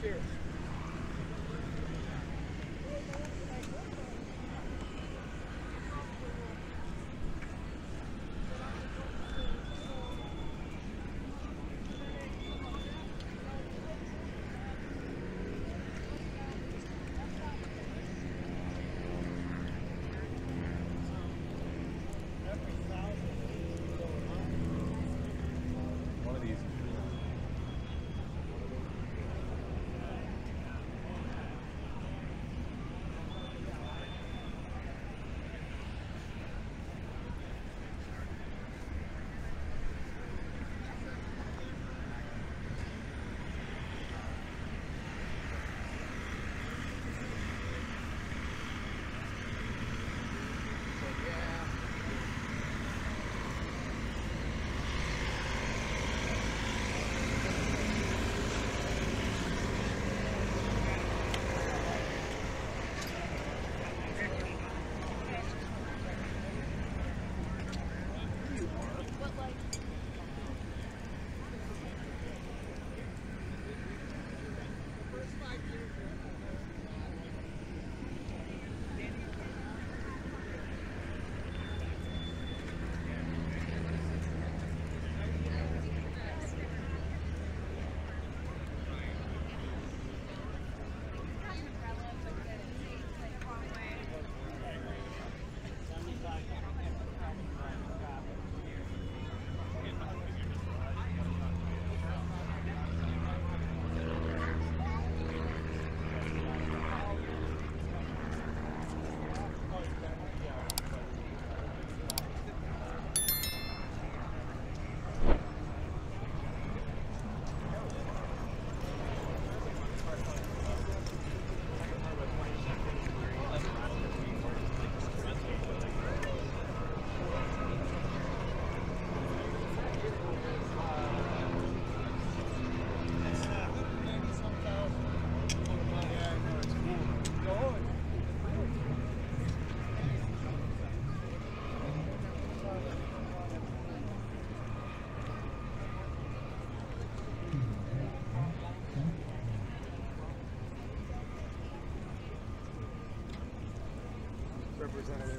Representative.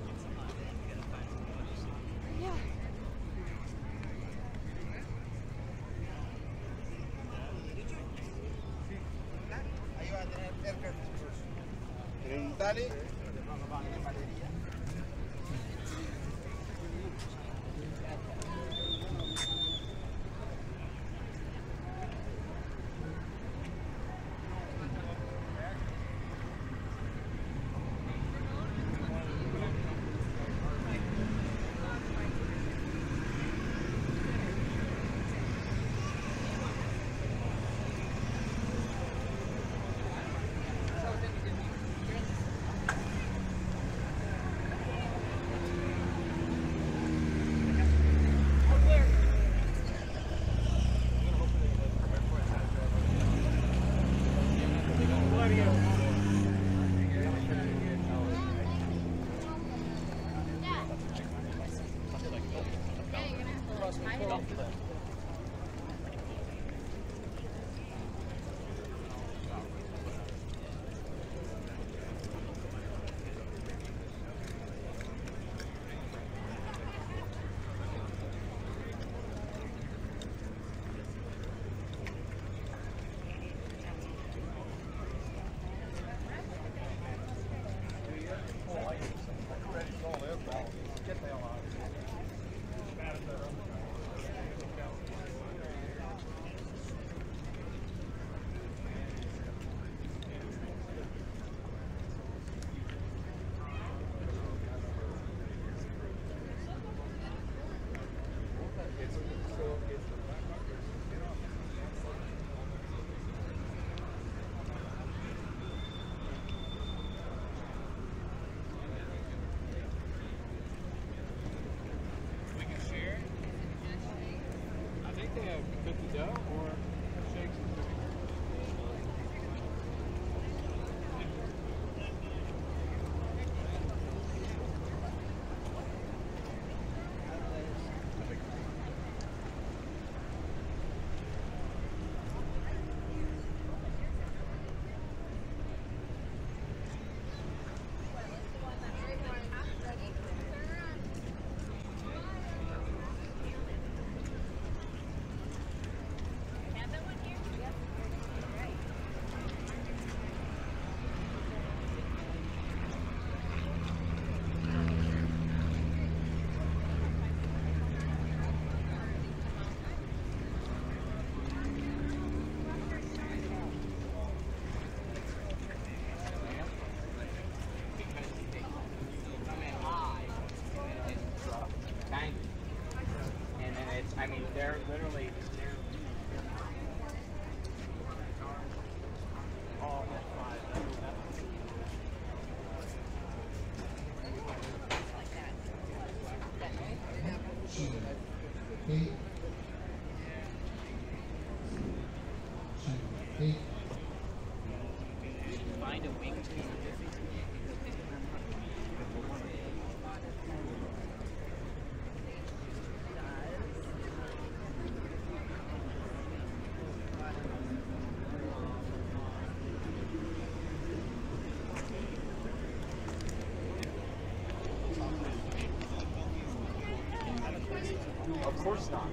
Yeah. Ahí va a tener cerca el discurso. Preguntale. They're literally all five. Find a wing too. Of course not.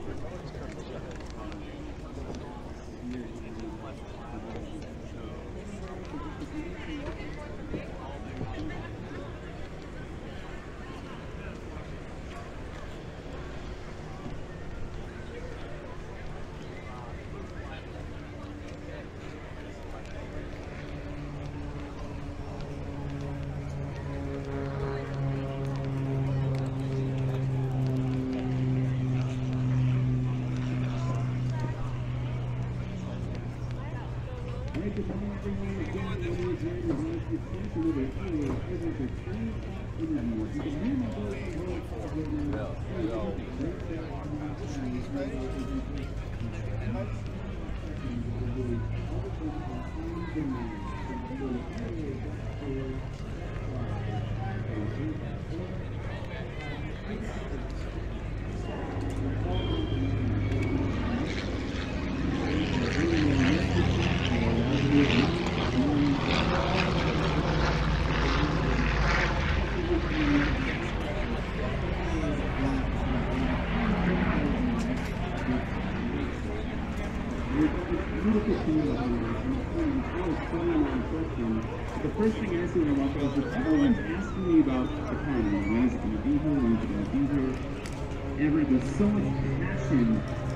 The first thing I asked when I walked out was, everyone's asking me about the carnival. When is it going to be here? When is it going to be here? There's so much passion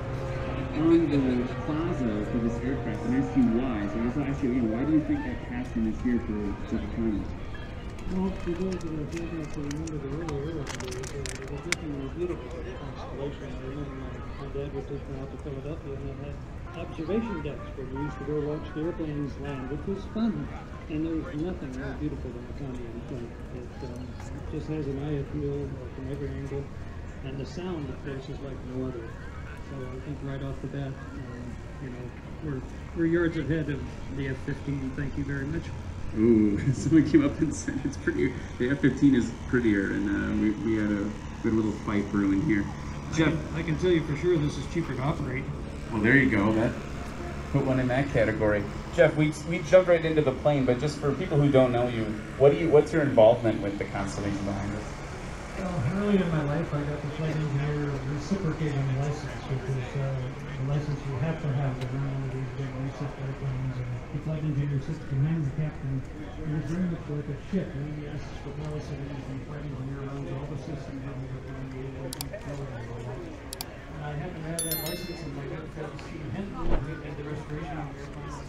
on the plaza for this aircraft, and I asked you why. So I just asked you again, why do you think that passion is here for the carnival? Well, for those that are thinking to remember the early airline days, it was definitely beautiful constellation. I remember my dad would take me out to Philadelphia and they had observation decks where we used to go watch the airplanes land, which was fun. And there was nothing more beautiful than a Conrail plane. It just has an eye appeal from every angle, and the sound of course is like no other. So I think right off the bat, you know, we're yards ahead of the F-15. Thank you very much. Ooh, someone came up and said it's prettier. The F-15 is prettier, and we had a good little fight brewing here. Jeff, I can tell you for sure this is cheaper to operate. well, there you go. That put one in that category. Jeff, we jumped right into the plane, but just for people who don't know you, what's your involvement with the constellation behind us? Well, early in my life, I got the flight engineer reciprocating license, because the license you have to have to run one of these big recip airplanes. And the flight engineer sits behind the captain, and it's very much like a ship. And he asks for policy, and the flight engineer runs all the systems on the airplane, the airplane, and all that. And I happen to have that license, and my good friend Steve Hinton, who did the restoration of the airplane,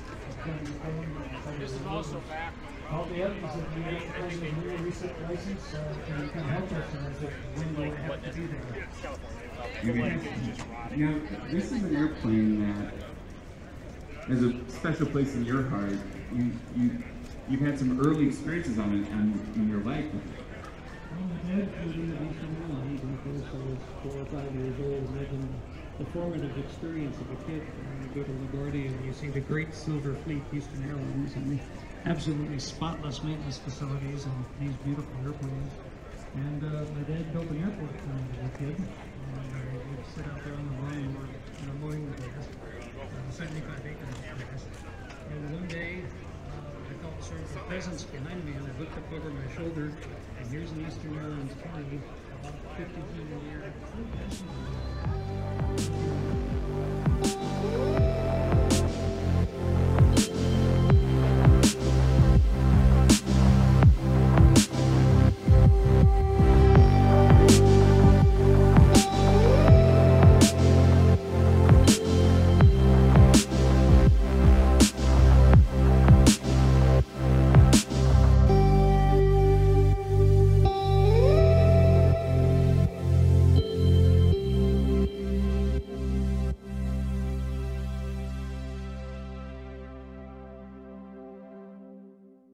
This is also back. called me up and said, "You got the plane with a new recip license, can you come help us?" And I said, "When do I have to be there?" Now, this is an airplane that has a special place in your heart. You've had some early experiences on it in your life. Well, my dad flew into Eastern Airlines, and of course I was 4 or 5 years old, making the formative experience of a kid. And you go to LaGuardia and you see the great silver fleet Eastern Airlines and the absolutely spotless maintenance facilities and these beautiful airplanes. And my dad built an airport for me as a kid. And we'd sit out there on the line mowing the grass, 75 acres of grass. And one day, I felt sort of a presence behind me, and I looked up over my shoulder, and here's an Eastern Airlines plane, about 50 feet in the air.